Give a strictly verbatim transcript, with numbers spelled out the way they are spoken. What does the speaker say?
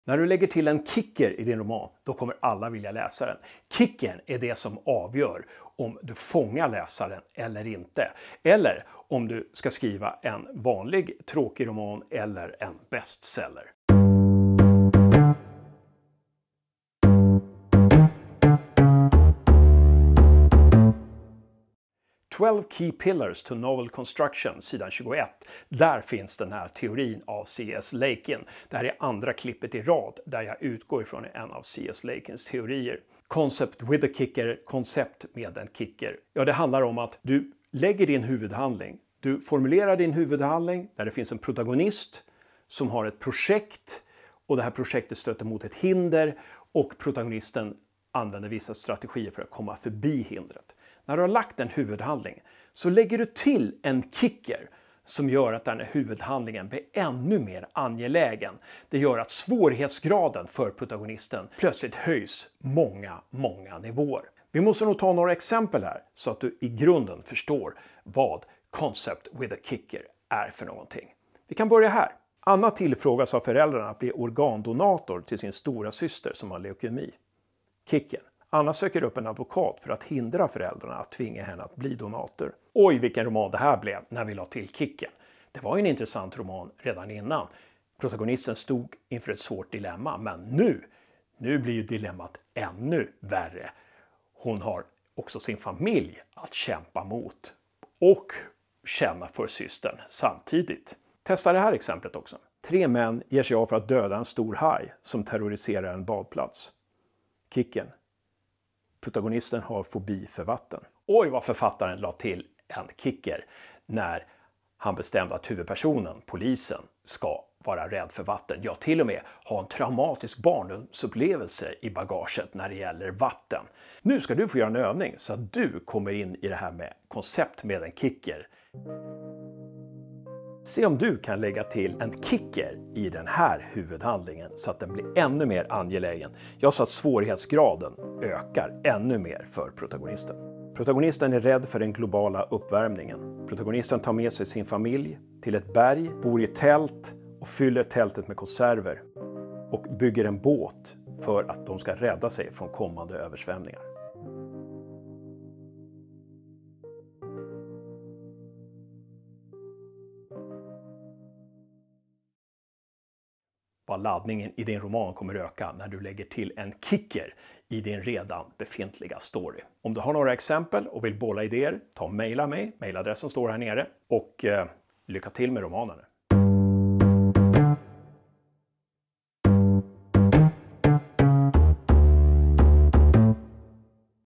När du lägger till en kicker i din roman, då kommer alla vilja läsa den. Kicken är det som avgör om du fångar läsaren eller inte. Eller om du ska skriva en vanlig tråkig roman eller en bestseller. twelve Key Pillars to Novel Construction, sidan tjugoett. Där finns den här teorin av C S Lakin. Det här är andra klippet i rad där jag utgår ifrån en av C S Lakins teorier. Concept with a kicker, koncept med en kicker. Ja, det handlar om att du lägger din huvudhandling. Du formulerar din huvudhandling där det finns en protagonist som har ett projekt och det här projektet stöter mot ett hinder och protagonisten använder vissa strategier för att komma förbi hindret. När du har lagt en huvudhandling så lägger du till en kicker som gör att den här huvudhandlingen blir ännu mer angelägen. Det gör att svårighetsgraden för protagonisten plötsligt höjs många, många nivåer. Vi måste nog ta några exempel här så att du i grunden förstår vad concept with a kicker är för någonting. Vi kan börja här. Anna tillfrågas av föräldrarna att bli organdonator till sin stora syster som har leukemi. Kicken. Anna söker upp en advokat för att hindra föräldrarna att tvinga henne att bli donator. Oj, vilken roman det här blev när vi la till kicken. Det var ju en intressant roman redan innan. Protagonisten stod inför ett svårt dilemma, men nu, nu blir ju dilemmat ännu värre. Hon har också sin familj att kämpa mot och känna för systern samtidigt. Testa det här exemplet också. Tre män ger sig av för att döda en stor haj som terroriserar en badplats. Kicken. Protagonisten har fobi för vatten. Oj, vad författaren la till en kicker när han bestämde att huvudpersonen, polisen, ska vara rädd för vatten. Ja, till och med ha en traumatisk barndomsupplevelse i bagaget när det gäller vatten. Nu ska du få göra en övning så att du kommer in i det här med koncept med en kicker. Se om du kan lägga till en kicker i den här huvudhandlingen så att den blir ännu mer angelägen. Jag sa att svårighetsgraden ökar ännu mer för protagonisten. Protagonisten är rädd för den globala uppvärmningen. Protagonisten tar med sig sin familj till ett berg, bor i ett tält och fyller tältet med konserver. Och bygger en båt för att de ska rädda sig från kommande översvämningar. Vad laddningen i din roman kommer öka när du lägger till en kicker i din redan befintliga story. Om du har några exempel och vill bolla idéer, ta och mejla mig. Mejladressen står här nere och eh, lycka till med romanen.